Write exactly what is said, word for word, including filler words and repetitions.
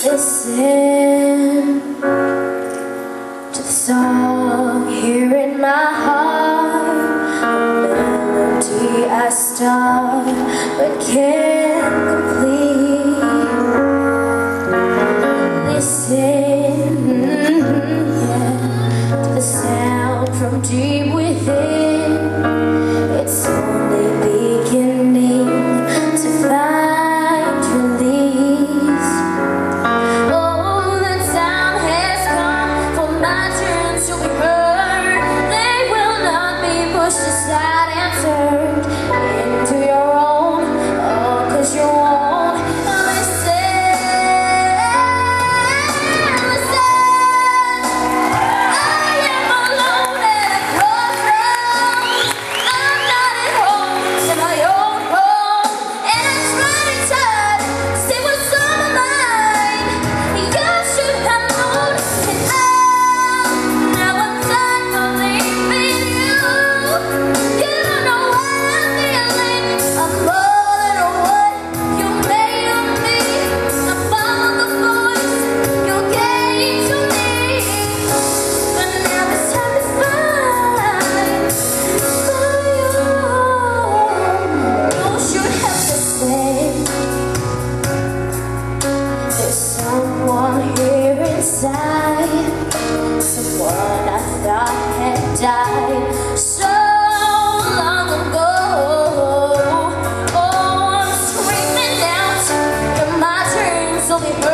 Listen to the song here in my heart, a melody I start but can't complete. Listen, yeah, to the sound from deep within. It's only beginning to find release. Oh, the time has come for my turn to be heard. They will not be pushed aside and turned into your own. Oh, 'cause you won't listen. Listen, I am alone at a crossroads. I'm not at home in my own home, and I try to touch, see what's on my mind. You should have known, and I, now I'm done believing you. You don't know what I'm feeling. I'm more than what you made of me. I follow the voice you gave to me, but now it's time to find my own. You should have listened. There's someone here inside, someone I thought had died so long ago. Oh, I'm screaming out, you're my turn, so be heard.